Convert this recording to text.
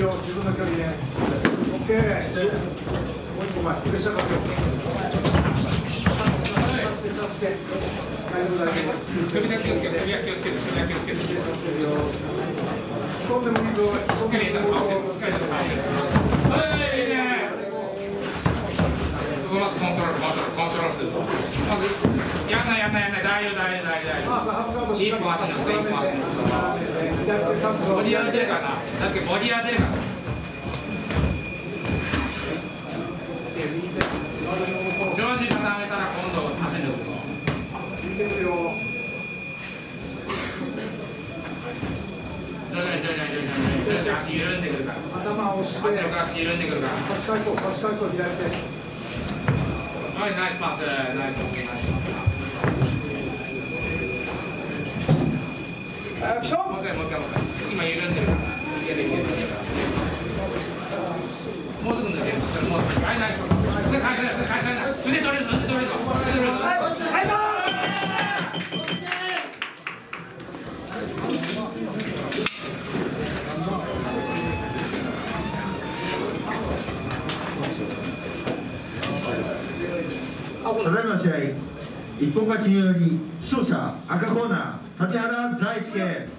よ、自分の距離ね。オッケー。もう一個前、プレッシャーかけよう。さして。大丈夫大丈夫。飛んでもいいぞ。飛んでもいいぞ。 コントロールすると。やんない、大丈夫。一本足のボディ当てるかな。だってボディ当てるかな。上手に固めたら今度足抜くの。徐々に足緩んでくるから。 頭を押して。 足のから足緩んでくるから。 差し返そう、左手。 はい、ナイスパス。 アクション。 もう一回。今緩んでるから。いける。もうすぐ抜ける。はい、ナイス。返せ。腕取れるぞ。 ただいま試合、一本勝ちにより勝者赤コーナー立原大輔。